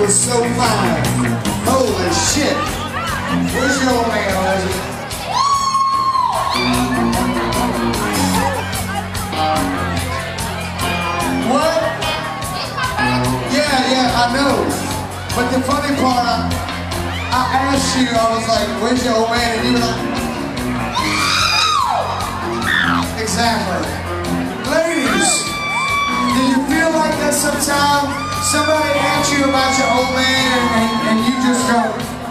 was so fine. Holy shit. Where's your old man, Elizabeth? What? Yeah, I know. But the funny part, I asked you, I was like, where's your old man? And you were like, exactly. Ladies, do you feel like that sometimes somebody asks you about your old man and you just go,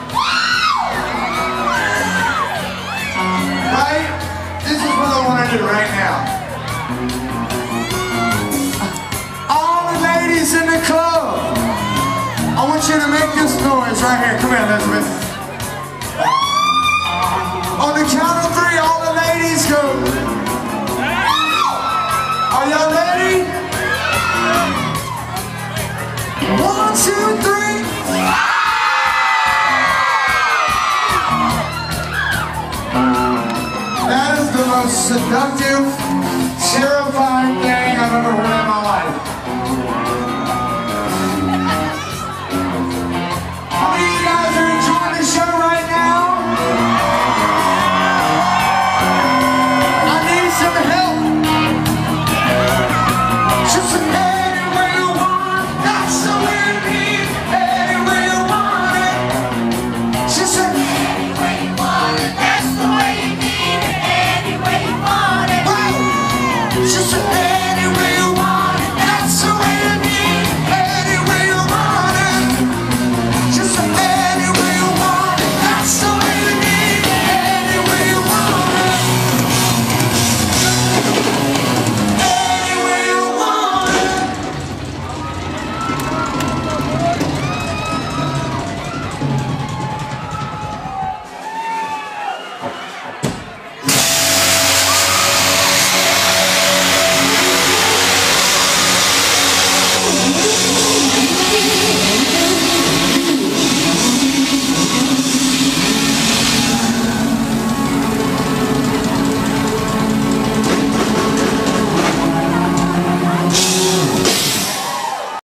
right? This is what I want to do right now. All the ladies in the club, I want you to make this noise right here. Come here, Elizabeth. On the count of 3, all the ladies go. Are y'all ready? 1, 2, 3. That is the most seductive